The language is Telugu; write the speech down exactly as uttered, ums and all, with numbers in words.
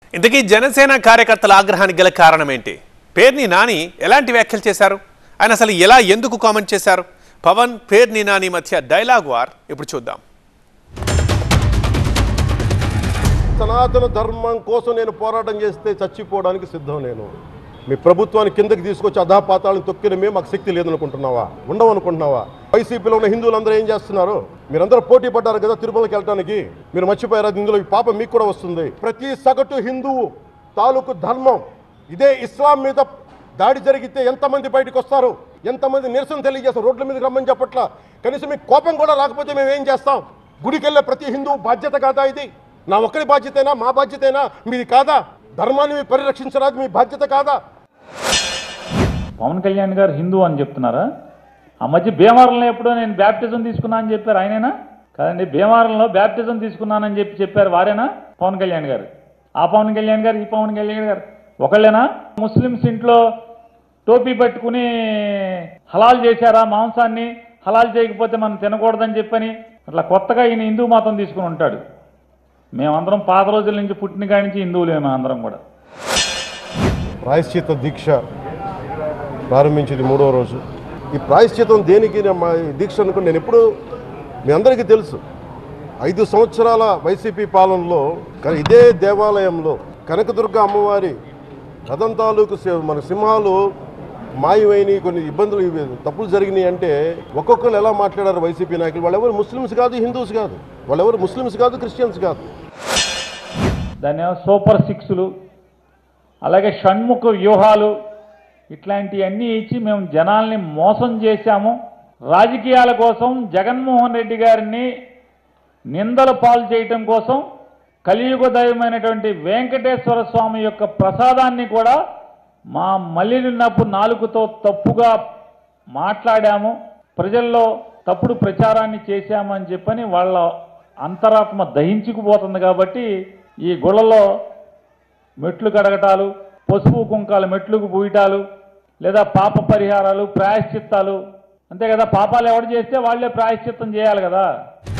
ఇంతకీ జనసేన కార్యకర్తల ఆగ్రహానికి గల కారణం ఏంటి? పేర్ని నాని ఎలాంటి వ్యాఖ్యలు చేశారు? ఆయన అసలు ఎలా ఎందుకు కామెంట్ చేశారు? పవన్ పేర్ని నాని మధ్య డైలాగ్ వార్ ఇప్పుడు చూద్దాం. సనాతన ధర్మం కోసం నేను పోరాటం చేస్తే చచ్చిపోవడానికి సిద్ధం. నేను మీ ప్రభుత్వాన్ని కిందకి తీసుకొచ్చి అధాపాతాలను తొక్కిన మేము మాకు శక్తి లేదనుకుంటున్నావా? ఉండవు అనుకుంటున్నావా? వైసీపీలో ఉన్న హిందువులందరూ ఏం చేస్తున్నారు? మీరందరూ పోటీ పడ్డారు కదా తిరుమలకి వెళ్ళడానికి. మీరు మర్చిపోయారు, ఇందులో ఈ పాపం మీకు కూడా వస్తుంది. ప్రతి సగటు హిందువు తాలూకు ధర్మం ఇదే. ఇస్లాం మీద దాడి జరిగితే ఎంతమంది బయటకు వస్తారు, ఎంతమంది నిరసన తెలియజేస్తారు, రోడ్ల మీదకి రమ్మని చెప్పట్లా. కనీసం మీకు కోపం కూడా రాకపోతే మేము ఏం చేస్తాం? గుడికి వెళ్ళే ప్రతి హిందువు బాధ్యత కాదా ఇది? నా ఒక్కడి బాధ్యతేనా? మా బాధ్యతేనా? మీది కాదా? ధర్మాన్ని పరిరక్షించరాదు మీ బాధ్యత కాదా? పవన్ కళ్యాణ్ గారు హిందూ అని చెప్తున్నారా? ఆ మధ్య భీమవరంలో ఎప్పుడో నేను బ్యాప్టిజం తీసుకున్నా అని చెప్పారు, ఆయనేనా? కాదండి, భీమవరంలో బ్యాప్టిజం తీసుకున్నానని చెప్పి చెప్పారు, వారేనా పవన్ కళ్యాణ్ గారు? ఆ పవన్ కళ్యాణ్ గారు ఈ పవన్ కళ్యాణ్ గారు ఒకళ్ళేనా? ముస్లిమ్స్ ఇంట్లో టోపీ పెట్టుకుని హలాల్ చేశారా మాంసాన్ని? హలాల్ చేయకపోతే మనం తినకూడదని చెప్పని అట్లా కొత్తగా ఈయన హిందూ మతం తీసుకుని ఉంటాడు. మేమందరం పాత రోజుల నుంచి పుట్టిన కాడి నుంచి హిందువులే అందరం కూడా. ప్రాయశ్చిత దీక్ష ప్రారంభించింది మూడో రోజు. ఈ ప్రాయశ్చితం దేనికి మా దీక్ష అనుకుని నేను ఎప్పుడు మీ అందరికీ తెలుసు. ఐదు సంవత్సరాల వైసీపీ పాలనలో ఇదే దేవాలయంలో కనకదుర్గ అమ్మవారి రథం తాలూకు మన సింహాలు మాయమైనవి, కొన్ని ఇబ్బందులు తప్పులు జరిగినాయి అంటే ఒక్కొక్కరు ఎలా మాట్లాడారు వైసీపీ నాయకులు? వాళ్ళెవరు ముస్లిమ్స్ కాదు, హిందూస్ కాదు, వాళ్ళెవరు ముస్లిమ్స్ కాదు, క్రిస్టియన్స్ కాదు. దాని సూపర్ సిక్స్లు, అలాగే షణ్ముఖ వ్యూహాలు, ఇట్లాంటివన్నీ ఇచ్చి మేము జనాల్ని మోసం చేశాము. రాజకీయాల కోసం జగన్మోహన్ రెడ్డి గారిని నిందల పాలు చేయటం కోసం కలియుగ దైవమైనటువంటి వెంకటేశ్వర స్వామి యొక్క ప్రసాదాన్ని కూడా మా మల్లినప్పు నాలుగుతో తప్పుగా మాట్లాడాము, ప్రజల్లో తప్పుడు ప్రచారాన్ని చేశాము అని చెప్పని వాళ్ళ అంతరాత్మ దహించుకుపోతుంది. కాబట్టి ఈ గుళ్ళలో మెట్లు కడగటాలు, పసుపు కుంకాలు మెట్లుకు పూయటాలు, లేదా పాప పరిహారాలు, ప్రాయశ్చిత్తాలు, అంతే కదా. పాపాలు ఎవరు చేస్తే వాళ్ళే ప్రాయశ్చిత్తం చేయాలి కదా.